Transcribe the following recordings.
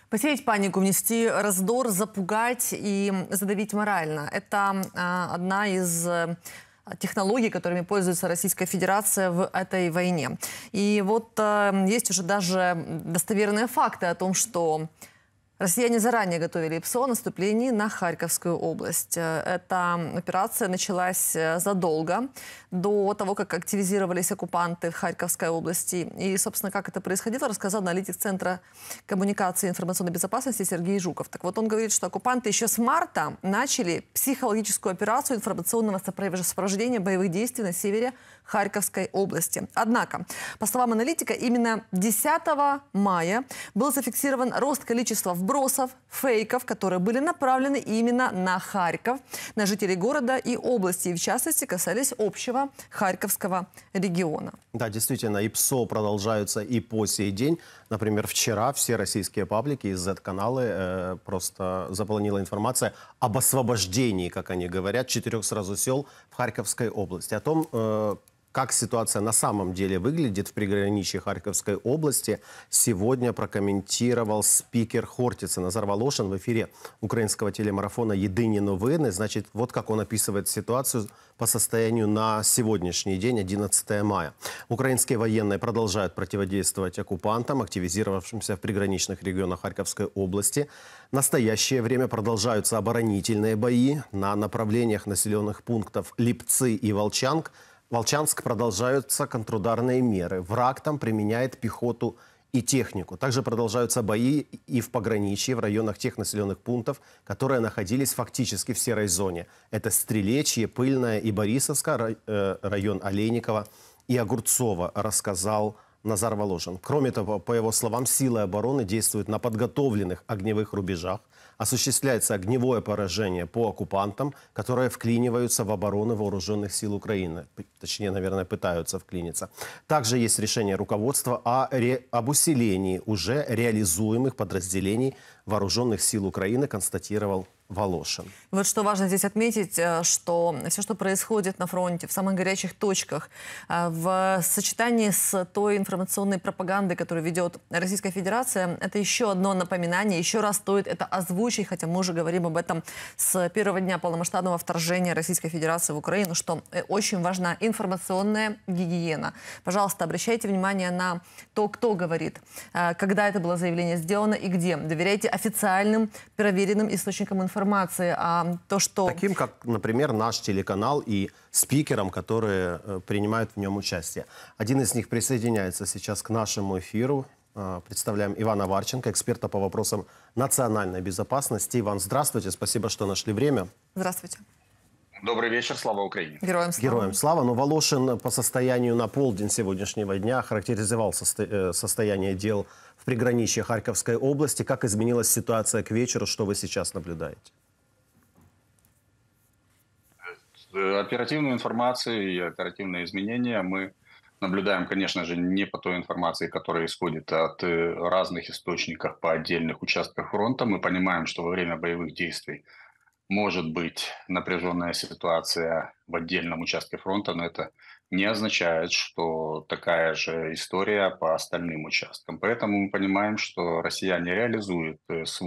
Посеять панику, внести раздор, запугать и задавить морально. Это одна из технологий, которыми пользуется Российская Федерация в этой войне. И вот есть уже даже достоверные факты о том, что россияне заранее готовили ПСО о наступлении на Харьковскую область. Эта операция началась задолго до того, как активизировались оккупанты в Харьковской области. И, собственно, как это происходило, рассказал аналитик Центра коммуникации и информационной безопасности Сергей Жуков. Так вот, он говорит, что оккупанты еще с марта начали психологическую операцию информационного сопровождения боевых действий на севере Харьковской области. Однако, по словам аналитика, именно 10 мая был зафиксирован рост количества вбросов, фейков, которые были направлены именно на Харьков, на жителей города и области, и в частности касались общего Харьковского региона. Да, действительно, и ПСО продолжаются и по сей день. Например, вчера все российские паблики и Z-каналы просто заполонила информация об освобождении, как они говорят, 4 сразу сел в Харьковской области. О том, как ситуация на самом деле выглядит в приграничье Харьковской области, сегодня прокомментировал спикер Хортицы Назар Волошин в эфире украинского телемарафона «Єдині новини». Значит, вот как он описывает ситуацию по состоянию на сегодняшний день, 11 мая. Украинские военные продолжают противодействовать оккупантам, активизировавшимся в приграничных регионах Харьковской области. В настоящее время продолжаются оборонительные бои на направлениях населенных пунктов Липцы и Волчанск продолжаются контрударные меры. Враг там применяет пехоту и технику. Также продолжаются бои и в пограничье, в районах тех населенных пунктов, которые находились фактически в серой зоне. Это Стрелечье, Пыльное и Борисовка, район Олейникова и Огурцова, рассказал Назар Волошин. Кроме того, по его словам, силы обороны действуют на подготовленных огневых рубежах. Осуществляется огневое поражение по оккупантам, которые вклиниваются в оборону вооруженных сил Украины. Точнее, наверное, пытаются вклиниться. Также есть решение руководства об усилении уже реализуемых подразделений вооруженных сил Украины, констатировал Волошин. Вот что важно здесь отметить, что все, что происходит на фронте, в самых горячих точках, в сочетании с той информационной пропагандой, которую ведет Российская Федерация, это еще одно напоминание, еще раз стоит это озвучить, хотя мы уже говорим об этом с первого дня полномасштабного вторжения Российской Федерации в Украину, что очень важна информационная гигиена. Пожалуйста, обращайте внимание на то, кто говорит, когда это было заявление сделано и где. Доверяйте официальным, проверенным источникам информации. То, что... Таким, как, например, наш телеканал и спикерам, которые принимают в нем участие. Один из них присоединяется сейчас к нашему эфиру. Представляем Ивана Варченко, эксперта по вопросам национальной безопасности. Иван, здравствуйте, спасибо, что нашли время. Здравствуйте. Добрый вечер, слава Украине. Героям слава. Героям слава. Но Волошин по состоянию на полдень сегодняшнего дня характеризовал состояние дел в приграничье Харьковской области. Как изменилась ситуация к вечеру, что вы сейчас наблюдаете? Оперативную информацию и оперативные изменения мы наблюдаем, конечно же, не по той информации, которая исходит от разных источников по отдельных участках фронта. Мы понимаем, что во время боевых действий может быть напряженная ситуация в отдельном участке фронта, но это не означает, что такая же история по остальным участкам. Поэтому мы понимаем, что россияне реализуют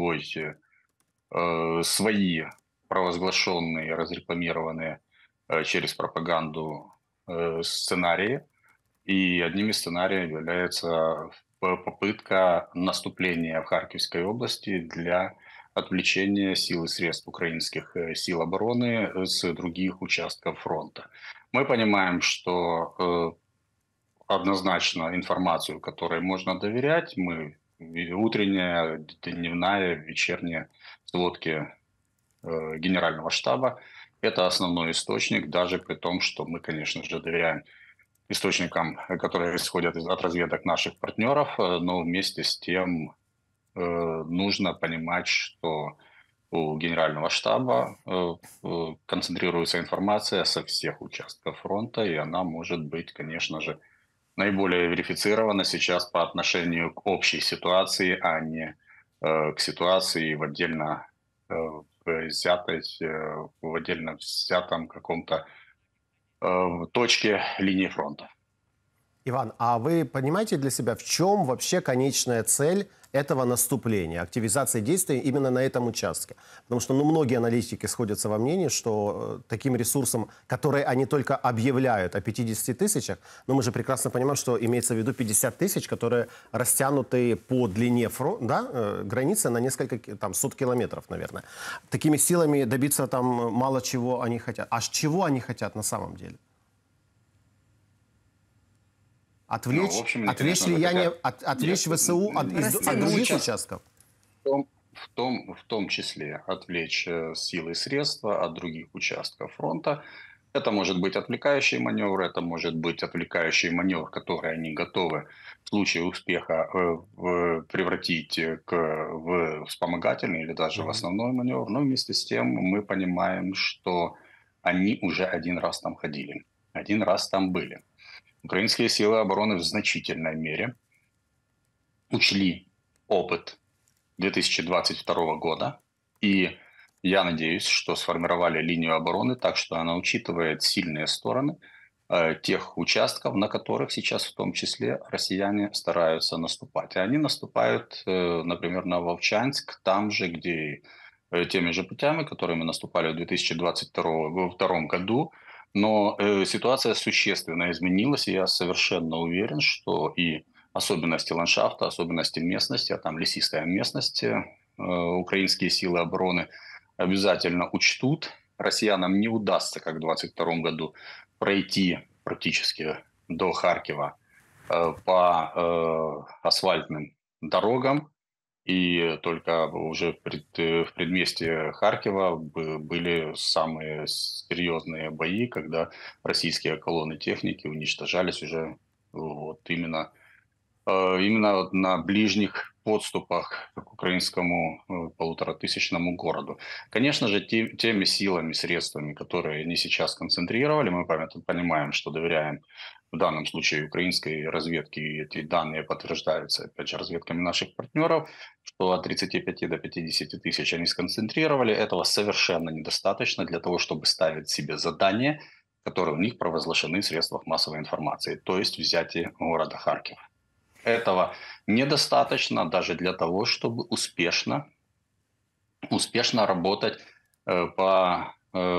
свои провозглашенные, разрекламированные через пропаганду сценарии. И одним из сценариев является попытка наступления в Харьковской области для отвлечения сил и средств украинских сил обороны с других участков фронта. Мы понимаем, что однозначно информацию, которой можно доверять, мы утренняя, дневная, вечерняя сводки Генерального штаба, это основной источник, даже при том, что мы, конечно же, доверяем источникам, которые исходят от разведок наших партнеров, но вместе с тем нужно понимать, что у Генерального штаба концентрируется информация со всех участков фронта, и она может быть, конечно же, наиболее верифицирована сейчас по отношению к общей ситуации, а не к ситуации в отдельно взятом каком-то точке линии фронта. Иван, а вы понимаете для себя, в чем вообще конечная цель этого наступления, активизации действий именно на этом участке. Потому что многие аналитики сходятся во мнении, что таким ресурсом, который они только объявляют о 50 тысячах, но мы же прекрасно понимаем, что имеется в виду 50 тысяч, которые растянуты по длине границы на несколько там, сот километров, наверное. Такими силами добиться там мало чего они хотят. А чего они хотят на самом деле? Отвлечь, в общем, они, отвлечь конечно, влияние, хотят... отвлечь Нет, ВСУ от других участков? В том числе отвлечь силы и средства от других участков фронта. Это может быть отвлекающий маневр, это может быть отвлекающий маневр, который они готовы в случае успеха превратить в вспомогательный или даже в основной маневр. Но вместе с тем мы понимаем, что они уже один раз там ходили, один раз там были. Украинские силы обороны в значительной мере учли опыт 2022 года, и я надеюсь, что сформировали линию обороны так, что она учитывает сильные стороны тех участков, на которых сейчас в том числе россияне стараются наступать. И они наступают, например, на Вовчанск, там же, где теми же путями, которыми наступали в 2022 году. Но ситуация существенно изменилась, и я совершенно уверен, что и особенности ландшафта, особенности местности, а там лесистая местность, украинские силы обороны обязательно учтут. Россиянам не удастся, как в 2022 году, пройти практически до Харькова по асфальтным дорогам. И только уже в предместье Харькова были самые серьезные бои, когда российские колонны техники уничтожались уже вот именно на ближних подступах к украинскому полуторатысячному городу. Конечно же, теми силами, средствами, которые они сейчас концентрировали, мы понимаем, что доверяем в данном случае украинской разведке, и эти данные подтверждаются, опять же, разведками наших партнеров, что от 35 до 50 тысяч они сконцентрировали. Этого совершенно недостаточно для того, чтобы ставить себе задания, которые у них провозглашены в средствах массовой информации, то есть взятие города Харьков. Этого недостаточно даже для того, чтобы успешно работать по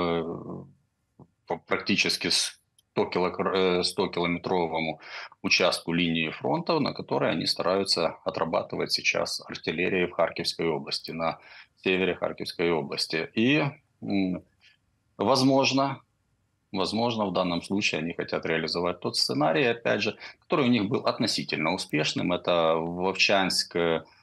практически 100-километровому участку линии фронта, на которой они стараются отрабатывать сейчас артиллерией в Харьковской области, на севере Харьковской области. И, возможно, в данном случае они хотят реализовать тот сценарий, опять же, который у них был относительно успешным. Это Вовчанск,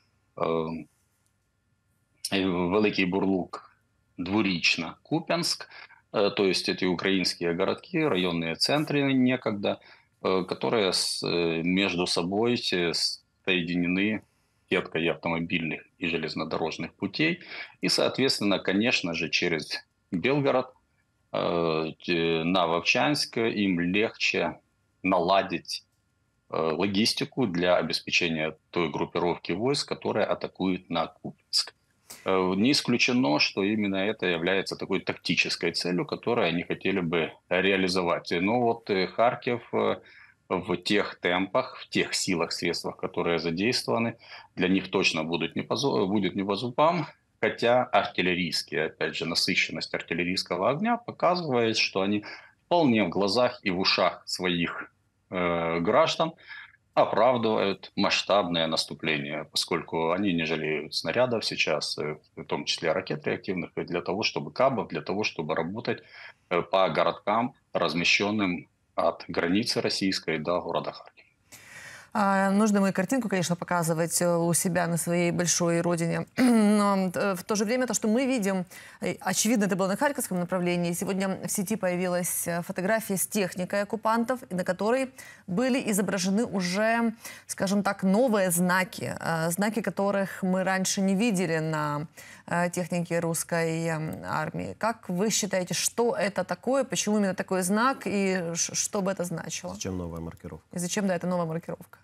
Великий Бурлук, Двурічна, Купянск. То есть эти украинские городки, районные центры некогда, которые между собой соединены сеткой автомобильных и железнодорожных путей. И, соответственно, конечно же, через Белгород на Вовчанск им легче наладить логистику для обеспечения той группировки войск, которая атакует на Купянск. Не исключено, что именно это является такой тактической целью, которую они хотели бы реализовать. Но вот Харьков в тех темпах, в тех силах, средствах, которые задействованы, для них точно будет не по зубам. Хотя артиллерийские, опять же, насыщенность артиллерийского огня показывает, что они вполне в глазах и в ушах своих граждан оправдывают масштабное наступление, поскольку они не жалеют снарядов сейчас, в том числе ракет реактивных, для того, чтобы КАБов, для того, чтобы работать по городкам, размещенным от границы российской до города Харьков. Нужно мы картинку, конечно, показывать у себя на своей большой родине. Но в то же время то, что мы видим, очевидно, это было на Харьковском направлении. Сегодня в сети появилась фотография с техникой оккупантов, на которой были изображены уже, скажем так, новые знаки. Знаки, которых мы раньше не видели на технике русской армии. Как вы считаете, что это такое, почему именно такой знак и что бы это значило? Зачем новая маркировка? И зачем, да, это новая маркировка?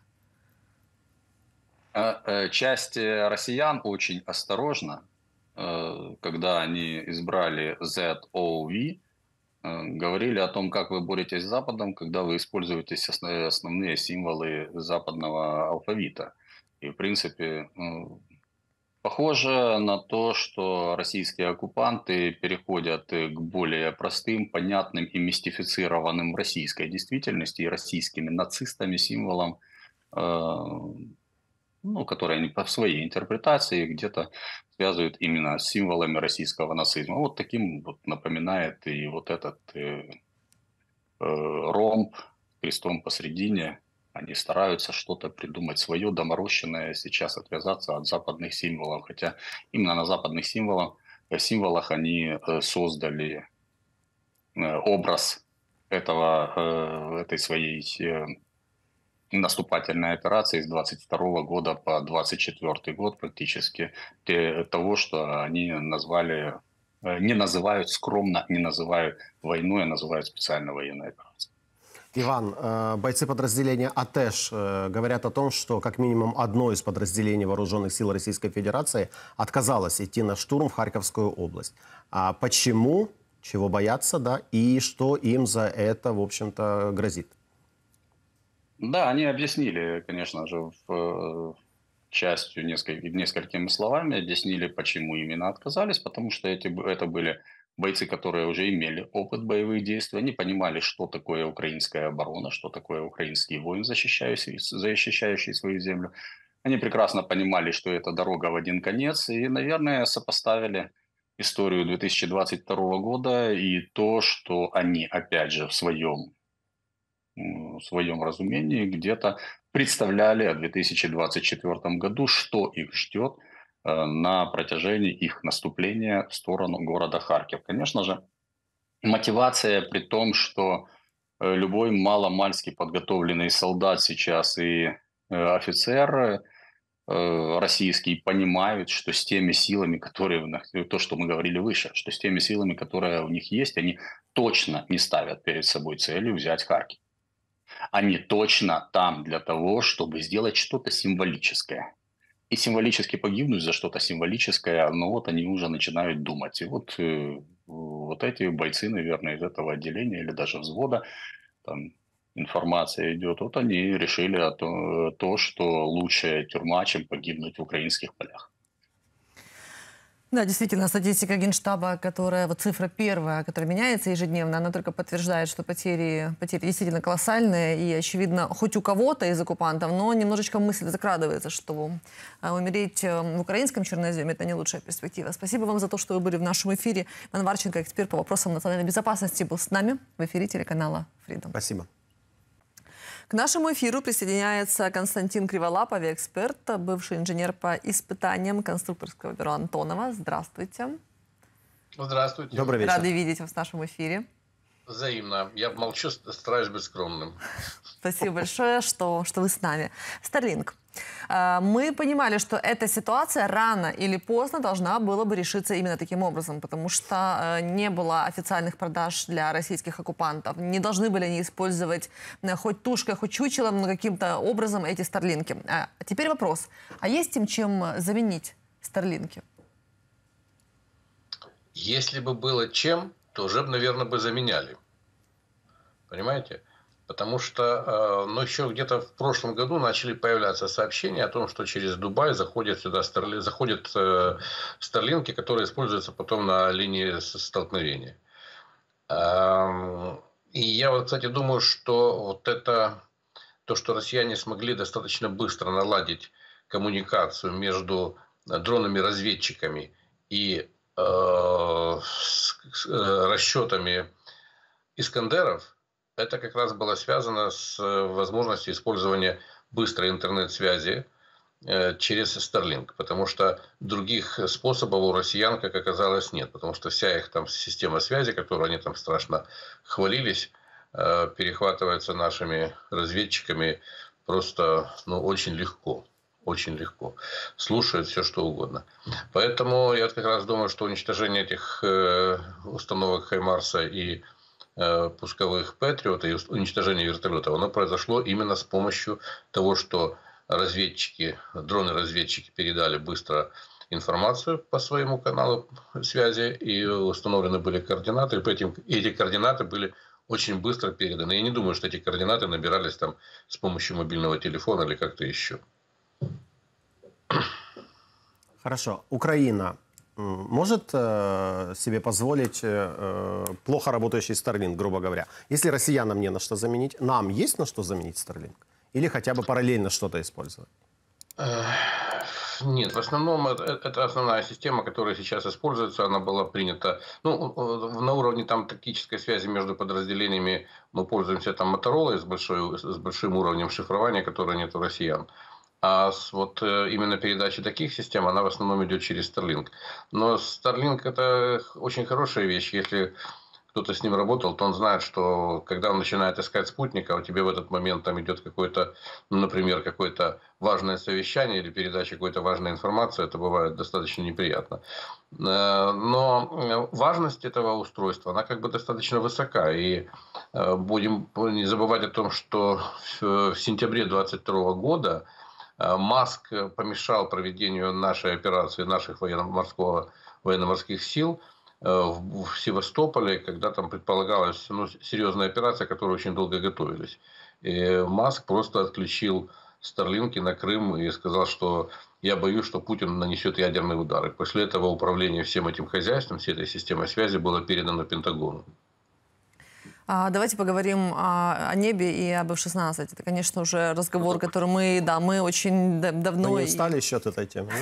Часть россиян очень осторожно, когда они избрали ZOV, говорили о том, как вы боретесь с Западом, когда вы используете основные символы западного алфавита. И, в принципе, похоже на то, что российские оккупанты переходят к более простым, понятным и мистифицированным российской действительности и российскими нацистами символам, которые они по своей интерпретации где-то связывают именно с символами российского нацизма. Вот таким вот напоминает и вот этот ромб с крестом посредине. Они стараются что-то придумать свое, доморощенное, сейчас отвязаться от западных символов. Хотя именно на западных символах они создали образ этой своей наступательной операции с 22 года по 24 год практически, того, что они назвали, не называют скромно, не называют войной, а называют специальной военной операцией. Иван, бойцы подразделения АТЭШ говорят о том, что как минимум одно из подразделений вооруженных сил Российской Федерации отказалось идти на штурм в Харьковскую область. А почему, чего боятся, да, и что им за это, в общем-то, грозит? Да, они объяснили, конечно же, частью несколькими словами, объяснили, почему именно отказались, потому что это были бойцы, которые уже имели опыт боевых действий, они понимали, что такое украинская оборона, что такое украинский воин, защищающий свою землю. Они прекрасно понимали, что это дорога в один конец, и, наверное, сопоставили историю 2022 года и то, что они, опять же, в своем разумении где-то представляли о 2024 году, что их ждет на протяжении их наступления в сторону города Харьков. Конечно же, мотивация при том, что любой маломальски подготовленный солдат сейчас и офицер российские понимают, что с теми силами, то, что мы говорили выше, что с теми силами, которые у них есть, они точно не ставят перед собой целью взять Харьков. Они точно там для того, чтобы сделать что-то символическое. И символически погибнуть за что-то символическое, но вот они уже начинают думать. И вот эти бойцы, наверное, из этого отделения или даже взвода, там информация идет, вот они решили то, что лучшая тюрьма, чем погибнуть в украинских полях. Да, действительно, статистика Генштаба, вот цифра первая, которая меняется ежедневно, она только подтверждает, что потери действительно колоссальные. И, очевидно, хоть у кого-то из оккупантов, но немножечко мысль закрадывается, что умереть в украинском черноземе – это не лучшая перспектива. Спасибо вам за то, что вы были в нашем эфире. Иван Варченко, эксперт по вопросам национальной безопасности, был с нами в эфире телеканала Freedom. Спасибо. К нашему эфиру присоединяется Константин Криволап, авиаэксперт, бывший инженер по испытаниям конструкторского бюро Антонова. Здравствуйте. Здравствуйте. Добрый вечер. Рады видеть вас в нашем эфире. Взаимно. Я молчу, стараюсь быть скромным. Спасибо большое, что вы с нами. Starlink. Мы понимали, что эта ситуация рано или поздно должна была бы решиться именно таким образом, потому что не было официальных продаж для российских оккупантов. Не должны были они использовать хоть тушкой, хоть чучелом, но каким-то образом эти старлинки. А теперь вопрос. А есть им чем заменить старлинки? Если бы было чем, то уже, наверное, бы заменяли. Понимаете? Потому что еще где-то в прошлом году начали появляться сообщения о том, что через Дубай заходят старлинки, которые используются потом на линии столкновения. И я вот, кстати, думаю, что вот это то, что россияне смогли достаточно быстро наладить коммуникацию между дронами-разведчиками и расчетами Искандеров, это как раз было связано с возможностью использования быстрой интернет-связи через Starlink. Потому что других способов у россиян, как оказалось, нет. Потому что вся их там система связи, которой они там страшно хвалились, перехватывается нашими разведчиками просто очень легко. Очень легко. Слушают все, что угодно. Поэтому я как раз думаю, что уничтожение этих установок Хаймарса и пусковых Патриот и уничтожение вертолетов, оно произошло именно с помощью того, что дроны-разведчики передали быстро информацию по своему каналу связи, и установлены были координаты, и эти координаты были очень быстро переданы. Я не думаю, что эти координаты набирались там с помощью мобильного телефона или как-то еще. Хорошо. Украина может себе позволить плохо работающий Starlink, грубо говоря? Если россиянам не на что заменить, нам есть на что заменить Starlink? Или хотя бы параллельно что-то использовать? Нет, в основном это основная система, которая сейчас используется. Она была принята на уровне там тактической связи между подразделениями. Мы пользуемся там Motorola с большим уровнем шифрования, которого нет у россиян. А именно передача таких систем, она в основном идет через Starlink. Но Starlink это очень хорошая вещь. Если кто-то с ним работал, то он знает, что когда он начинает искать спутника, у тебя в этот момент там идет какое-то, например, какое-то важное совещание или передача какой-то важной информации, это бывает достаточно неприятно. Но важность этого устройства, она как бы достаточно высока. И будем не забывать о том, что в сентябре 2022 года Маск помешал проведению нашей операции, наших военно-морских сил в Севастополе, когда там предполагалась серьезная операция, к которой очень долго готовились. И Маск просто отключил Старлинки на Крым и сказал, что я боюсь, что Путин нанесет ядерный удар. И после этого управление всем этим хозяйством, всей этой системой связи было передано Пентагону. Давайте поговорим о небе и об F-16. Это, конечно, уже разговор, который мы очень давно... Вы не устали еще от этой темы?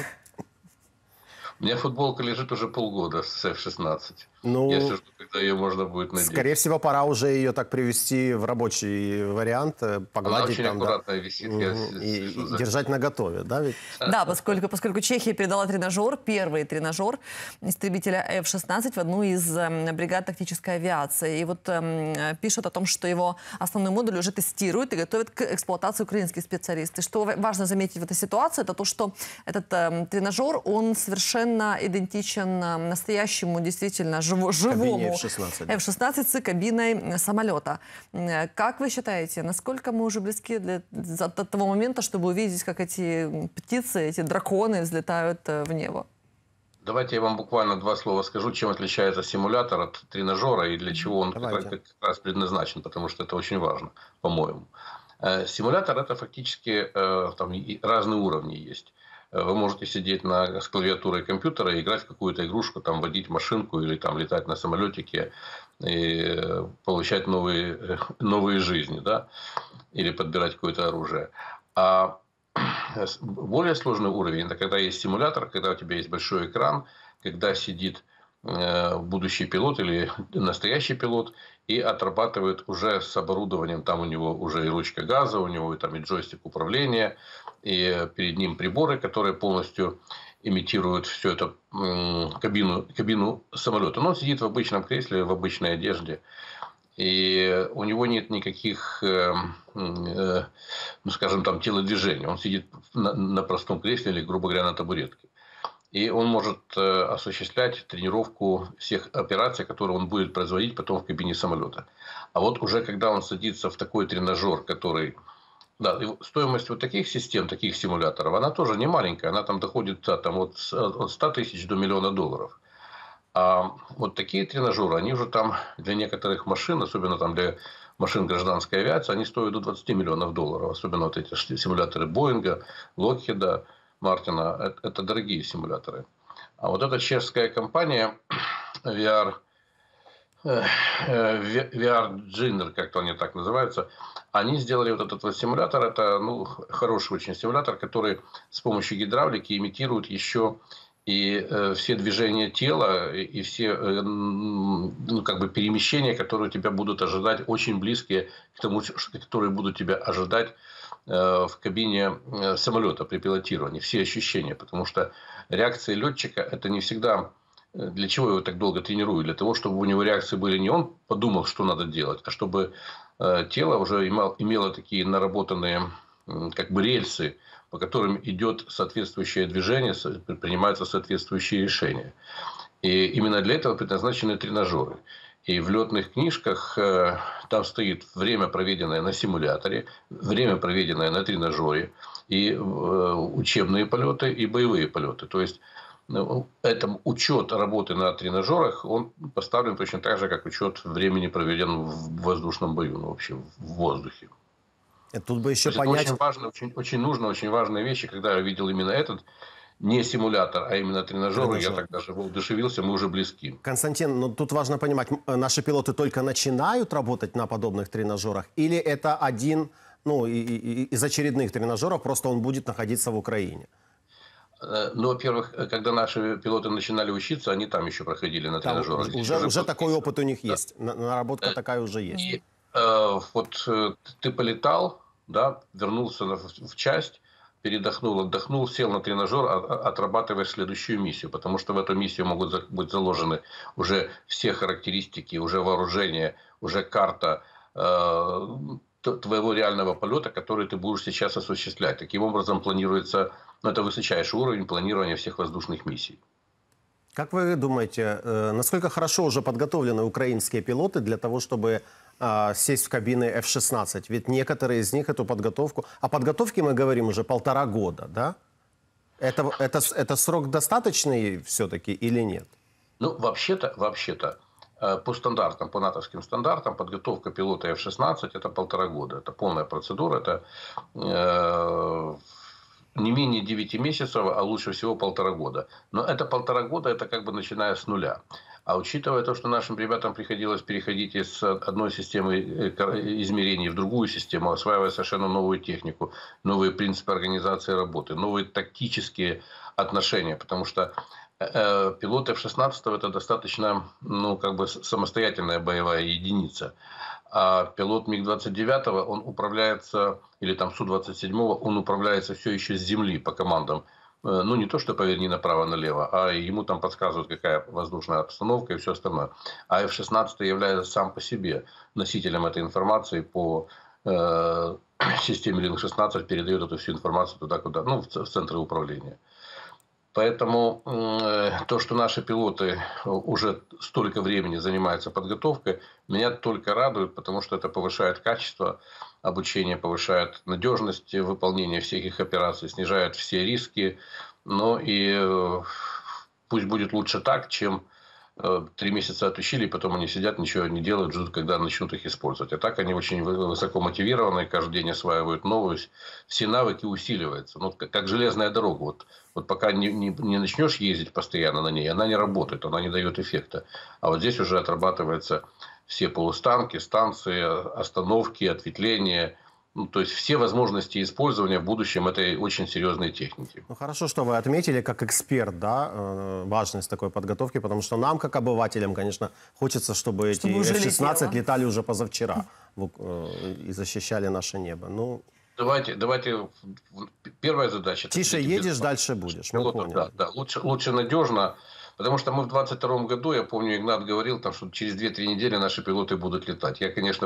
У меня футболка лежит уже полгода с F-16. Ну, я жду, когда ее можно будет надеть. Скорее всего, пора уже ее так привести в рабочий вариант, погладить Она очень там, аккуратно висит. И держать наготове, да? Ведь? Да, поскольку Чехия передала тренажер, первый тренажер истребителя F-16 в одну из бригад тактической авиации. И вот пишут о том, что его основной модуль уже тестируют и готовят к эксплуатации украинские специалисты. Что важно заметить в этой ситуации, это то, что этот тренажер, он совершенно идентичен настоящему, действительно живому F-16 с кабиной самолета. Как вы считаете, насколько мы уже близки от того момента, чтобы увидеть, как эти птицы, эти драконы взлетают в небо? Давайте я вам буквально два слова скажу, чем отличается симулятор от тренажера и для чего он как раз предназначен, потому что это очень важно, по-моему. Симулятор — это фактически там разные уровни есть. Вы можете сидеть с клавиатурой компьютера и играть в какую-то игрушку, там, водить машинку или там, летать на самолетике и получать новые жизни, да? Или подбирать какое-то оружие. А более сложный уровень – это когда есть симулятор, когда у тебя есть большой экран, когда сидит будущий пилот или настоящий пилот и отрабатывает уже с оборудованием. Там у него уже и ручка газа, у него там и джойстик управления, и перед ним приборы, которые полностью имитируют всю эту кабину самолета. Но он сидит в обычном кресле, в обычной одежде. И у него нет никаких, скажем, там, телодвижений. Он сидит на простом кресле или, грубо говоря, на табуретке. И он может осуществлять тренировку всех операций, которые он будет производить потом в кабине самолета. А вот уже когда он садится в такой тренажер, который... Да, стоимость вот таких систем, таких симуляторов, она тоже не маленькая. Она там доходит от 100 тысяч до $1 миллиона. А вот такие тренажеры, они уже там для некоторых машин, особенно там для машин гражданской авиации, они стоят до $20 миллионов. Особенно вот эти симуляторы Боинга, Локхеда, Мартина. Это дорогие симуляторы. А вот эта чешская компания VR Giner, как-то они так называются, они сделали вот этот вот симулятор. Это хороший очень симулятор, который с помощью гидравлики имитирует еще и все движения тела, и все перемещения, которые тебя будут ожидать, очень близкие к тому, которые будут тебя ожидать в кабине самолета при пилотировании. Все ощущения. Потому что реакция летчика – это не всегда... Для чего его так долго тренируют? Для того, чтобы у него реакции были не он подумал, что надо делать, а чтобы тело уже имело такие наработанные рельсы, по которым идет соответствующее движение, принимаются соответствующие решения. И именно для этого предназначены тренажеры. И в летных книжках там стоит время, проведенное на симуляторе, время, проведенное на тренажере, и учебные полеты, и боевые полеты. То есть это учет работы на тренажерах, он поставлен точно так же, как учет времени, проведенного в воздушном бою, вообще в воздухе. Тут бы еще понять... Это очень важно, очень нужно, очень важные вещи. Когда я видел именно этот не симулятор, а именно тренажер. Я Тренажер. так даже воодушевился, мы уже близки. Константин, но тут важно понимать, наши пилоты только начинают работать на подобных тренажерах, или это один, ну, из очередных тренажеров, просто он будет находиться в Украине? Ну, во-первых, когда наши пилоты начинали учиться, они там еще проходили на тренажерах. Уже такой опыт у них есть, наработка такая уже есть. И вот ты полетал, да, вернулся в часть, передохнул, отдохнул, сел на тренажер, отрабатываешь следующую миссию, потому что в эту миссию могут быть заложены уже все характеристики, уже вооружение, уже карта твоего реального полета, который ты будешь сейчас осуществлять. Таким образом планируется, ну, это высочайший уровень планирования всех воздушных миссий. Как вы думаете, насколько хорошо уже подготовлены украинские пилоты для того, чтобы сесть в кабины F-16? Ведь некоторые из них эту подготовку... О подготовке мы говорим уже 1,5 года, да? Это срок достаточный все-таки или нет? Ну, вообще-то, по стандартам, по натовским стандартам, подготовка пилота F-16 это 1,5 года. Это полная процедура, это не менее 9 месяцев, а лучше всего 1,5 года. Но это 1,5 года, это как бы начиная с нуля. А учитывая то, что нашим ребятам приходилось переходить из одной системы измерений в другую систему, осваивая совершенно новую технику, новые принципы организации работы, новые тактические отношения, потому что пилот F-16 это достаточно, ну, как бы самостоятельная боевая единица. А пилот МиГ-29, он управляется, или там Су-27, он управляется все еще с земли по командам. Ну, не то, что поверни направо-налево, а ему там подсказывают, какая воздушная обстановка и все остальное. А F-16 является сам по себе носителем этой информации по системе Link-16, передает эту всю информацию туда, куда, ну, в центры управления. Поэтому то, что наши пилоты уже столько времени занимаются подготовкой, меня только радует, потому что это повышает качество обучения, повышает надежность выполнения всех их операций, снижает все риски. Но и пусть будет лучше так, чем 3 месяца отучили, и потом они сидят, ничего не делают, ждут, когда начнут их использовать. А так они очень высоко мотивированы, каждый день осваивают новую, все навыки усиливаются. Ну, как железная дорога. Вот пока не начнешь ездить постоянно на ней, она не работает, она не дает эффекта. А вот здесь уже отрабатываются все полустанки, станции, остановки, ответвления. Ну, то есть все возможности использования в будущем этой очень серьезной техники. Ну, хорошо, что вы отметили как эксперт, да, важность такой подготовки, потому что нам, как обывателям, конечно, хочется, чтобы эти F-16 летали уже позавчера и защищали наше небо. Ну... Давайте. Первая задача. Тише едешь, дальше будешь. Мы поняли. Да. Лучше надежно. Потому что мы в 2022 году, я помню, Игнат говорил, там, что через 2-3 недели наши пилоты будут летать. Я, конечно,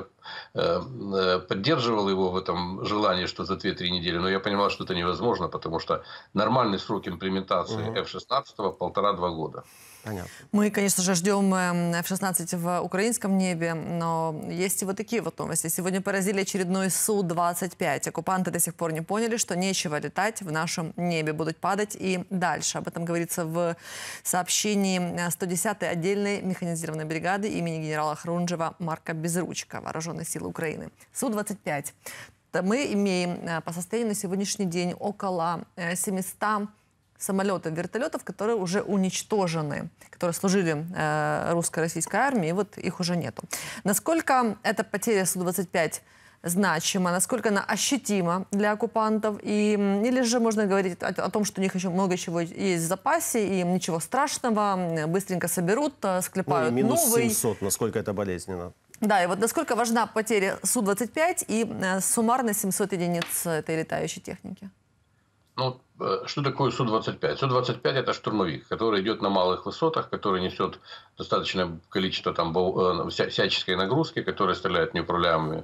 поддерживал его в этом желании, что за 2-3 недели, но я понимал, что это невозможно, потому что нормальный срок имплементации F-16 1,5-2 года. Понятно. Мы, конечно же, ждем F-16 в украинском небе, но есть и вот такие вот новости. Сегодня поразили очередной Су-25. Оккупанты до сих пор не поняли, что нечего летать в нашем небе. Будут падать и дальше. Об этом говорится в сообщении 110-й отдельной механизированной бригады имени генерала Хрунжева Марка Безручка, Вооруженные силы Украины. Су-25. Мы имеем по состоянию на сегодняшний день около 700 самолетов, вертолетов, которые уже уничтожены, которые служили русско-российской армии, и вот их уже нету. Насколько эта потеря Су-25 значима, насколько она ощутима для оккупантов, или же можно говорить о том, что у них еще много чего есть в запасе, и им ничего страшного, быстренько соберут, склепают новый. Минус 700, насколько это болезненно. Да, и вот насколько важна потеря Су-25 и суммарно 700 единиц этой летающей техники? Ну, что такое Су-25? Су-25 – это штурмовик, который идет на малых высотах, который несет достаточное количество там, всяческой нагрузки, который стреляет неуправляемыми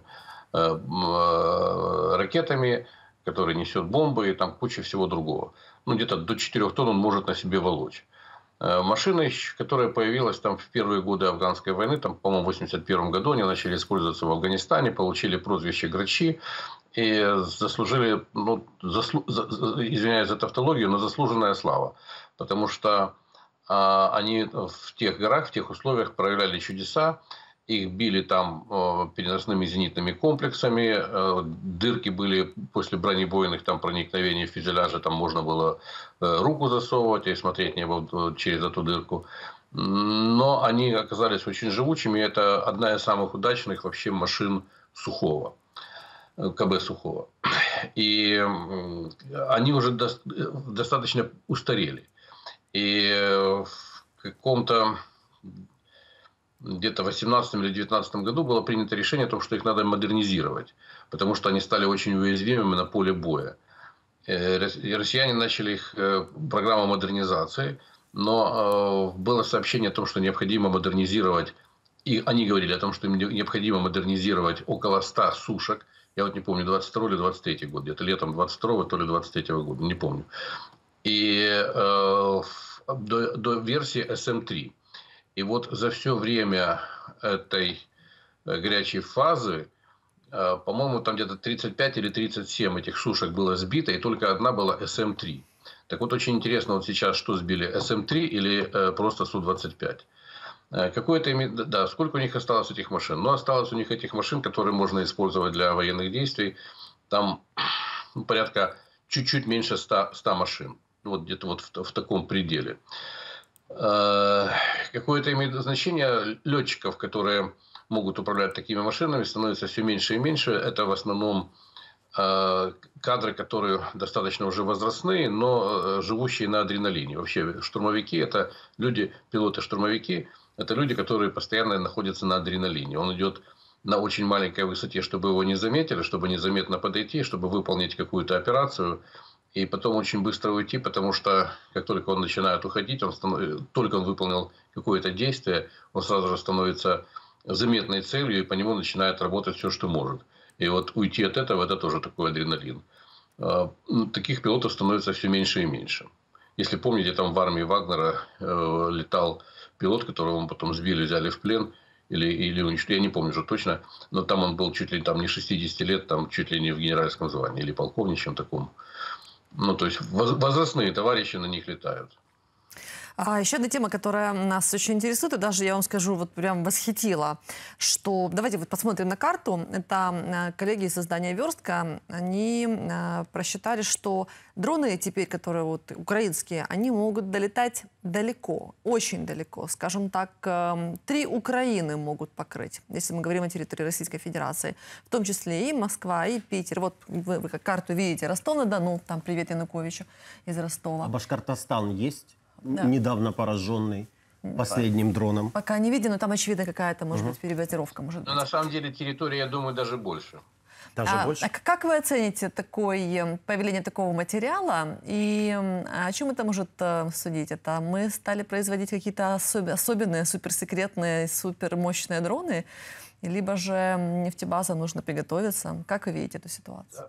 ракетами, который несет бомбы и там куча всего другого. Ну, где-то до 4 тонн он может на себе волочь. Машина, которая появилась там в первые годы афганской войны, там, по-моему, в 1981 году, они начали использоваться в Афганистане, получили прозвище «Грачи» и заслужили, ну, извиняюсь за тавтологию, но заслуженная слава. Потому что они в тех горах, в тех условиях проявляли чудеса. Их били там переносными зенитными комплексами. Дырки были после бронебойных там проникновений в фюзеляже. Там можно было руку засовывать и смотреть небо через эту дырку. Но они оказались очень живучими. Это одна из самых удачных вообще машин Сухого. КБ Сухого. И они уже достаточно устарели. И в каком-то где-то в 18 или 19 году было принято решение о том, что их надо модернизировать, потому что они стали очень уязвимыми на поле боя. И россияне начали их программу модернизации, но было сообщение о том, что необходимо модернизировать, и они говорили о том, что им необходимо модернизировать около 100 сушек. Я вот не помню, 22 или 23 год, где-то летом 22 то ли 23 года, не помню. И до версии SM3. И вот за все время этой горячей фазы, по-моему, там где-то 35 или 37 этих сушек было сбито, и только одна была SM3. Так вот, очень интересно вот сейчас, что сбили, SM3 или просто Су-25. Да, сколько у них осталось этих машин? Ну, осталось у них этих машин, которые можно использовать для военных действий. Там порядка чуть-чуть меньше 100 машин. Вот где-то вот в таком пределе. Какое-то имеет значение летчиков, которые могут управлять такими машинами, становится все меньше и меньше. Это в основном кадры, которые достаточно уже возрастные, но живущие на адреналине. Вообще штурмовики – это люди, пилоты-штурмовики, это люди, которые постоянно находятся на адреналине. Он идет на очень маленькой высоте, чтобы его не заметили, чтобы незаметно подойти, чтобы выполнить какую-то операцию. И потом очень быстро уйти, потому что как только он начинает уходить, только он выполнил какое-то действие, он сразу же становится заметной целью, и по нему начинает работать все, что может. И вот уйти от этого – это тоже такой адреналин. Таких пилотов становится все меньше и меньше. Если помните, там в армии Вагнера летал пилот, которого потом сбили, взяли в плен, или уничтожили, я не помню уже точно, но там он был чуть ли там не 60 лет, там чуть ли не в генеральском звании, или полковничьем таком. Ну, то есть возрастные товарищи на них летают. Еще одна тема, которая нас очень интересует, и даже, я вам скажу, вот прям восхитила, что, давайте вот посмотрим на карту, это коллеги из издания «Верстка», они просчитали, что дроны теперь, которые вот украинские, они могут долетать далеко, очень далеко, скажем так, 3 Украины могут покрыть, если мы говорим о территории Российской Федерации, в том числе и Москва, и Питер. Вот вы как карту видите, Ростов-на-Дону, там привет Януковичу из Ростова. А Башкортостан есть? Да. Недавно пораженный последним дроном. Пока не видно, но там, очевидно, какая-то, может быть, перебазировка. Может быть. Но на самом деле территория, я думаю, даже больше. Даже больше? Как вы оцените появление такого материала? И о чем это может судить? Это мы стали производить какие-то особенные, суперсекретные, супермощные дроны? Либо же нефтебазам нужно приготовиться? Как вы видите эту ситуацию?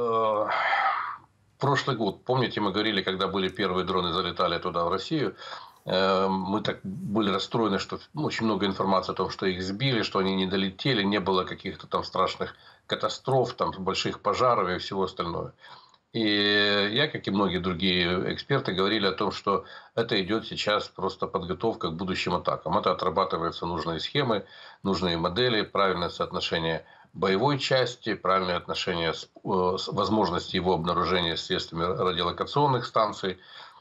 Прошлый год, помните, мы говорили, когда были первые дроны, залетали туда, в Россию, мы так были расстроены, что очень много информации о том, что их сбили, что они не долетели, не было каких-то там страшных катастроф, там больших пожаров и всего остального. И я, как и многие другие эксперты, говорили о том, что это идет сейчас просто подготовка к будущим атакам. Это отрабатываются нужные схемы, нужные модели, правильное соотношение боевой части, правильное отношение с возможностью его обнаружения средствами радиолокационных станций,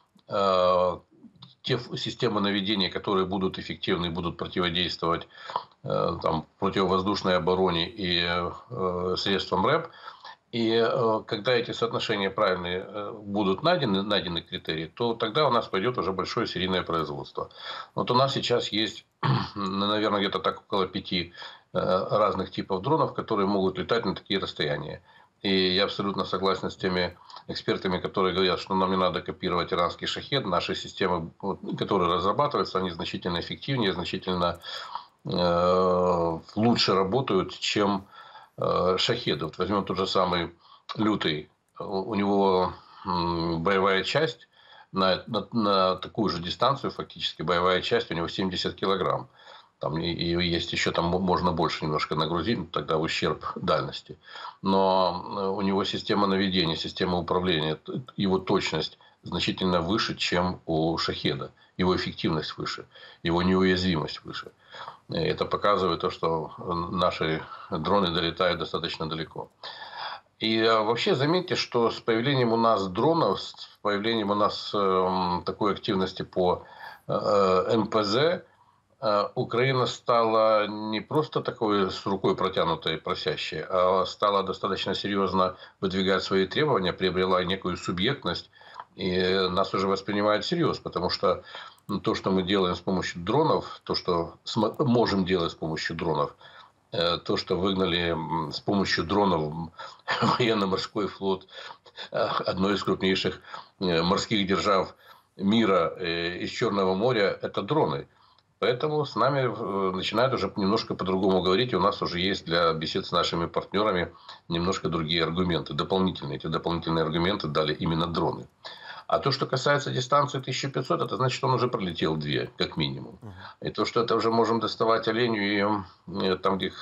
те системы наведения, которые будут эффективны и будут противодействовать там, противовоздушной обороне и средствам РЭП. И когда эти соотношения правильные будут найдены критерии, то тогда у нас пойдет уже большое серийное производство. Вот у нас сейчас есть, наверное, где-то так около 5 разных типов дронов, которые могут летать на такие расстояния. И я абсолютно согласен с теми экспертами, которые говорят, что нам не надо копировать иранский шахед. Наши системы, которые разрабатываются, они значительно эффективнее, значительно лучше работают, чем шахеды. Вот возьмем тот же самый Лютый. У него боевая часть на такую же дистанцию, фактически боевая часть, у него 70 килограмм. Там и есть еще, там можно больше немножко нагрузить, тогда ущерб дальности. Но у него система наведения, система управления, его точность значительно выше, чем у «Шахеда». Его эффективность выше, его неуязвимость выше. Это показывает то, что наши дроны долетают достаточно далеко. И вообще заметьте, что с появлением у нас дронов, с появлением у нас такой активности по НПЗ, Украина стала не просто такой с рукой протянутой просящей, а стала достаточно серьезно выдвигать свои требования, приобрела некую субъектность, и нас уже воспринимают всерьез, потому что то, что мы делаем с помощью дронов, то, что можем делать с помощью дронов, то, что выгнали с помощью дронов военно-морской флот одной из крупнейших морских держав мира из Черного моря, это дроны. Поэтому с нами начинают уже немножко по-другому говорить. И у нас уже есть для бесед с нашими партнерами немножко другие аргументы, дополнительные. Эти дополнительные аргументы дали именно дроны. А то, что касается дистанции 1500, это значит, он уже пролетел 2, как минимум. И то, что это уже можем доставать оленю и там, где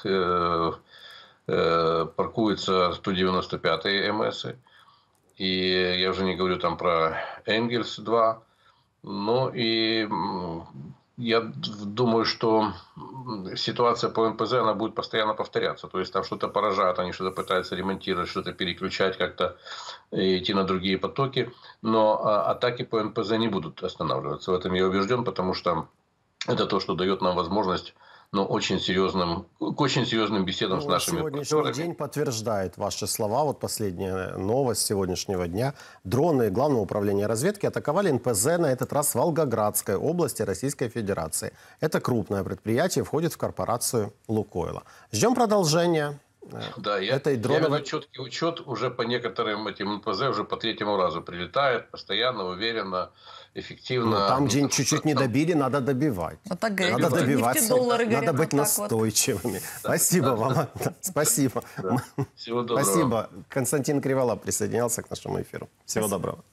паркуются 195-е МСы. И я уже не говорю там про Энгельс-2. Ну и я думаю, что ситуация по НПЗ, она будет постоянно повторяться. То есть там что-то поражают, они что-то пытаются ремонтировать, что-то переключать, как-то идти на другие потоки. Но атаки по НПЗ не будут останавливаться. В этом я убежден, потому что это то, что дает нам возможность к очень серьезным беседам с нашими сегодняшний партнерами. день подтверждает ваши слова. Вот последняя новость сегодняшнего дня. Дроны Главного управления разведки атаковали НПЗ, на этот раз в Волгоградской области Российской Федерации. Это крупное предприятие, входит в корпорацию «Лукойла». Ждем продолжения. Да, я веду четкий учет, уже по некоторым этим НПЗ уже по 3-му разу прилетает, постоянно, уверенно, эффективно. Ну, там, где чуть-чуть не добили, надо добивать. Вот так надо добиваться, надо быть вот настойчивыми. Спасибо вам. Спасибо. Всего доброго. Спасибо. Константин Криволап присоединялся к нашему эфиру. Всего доброго.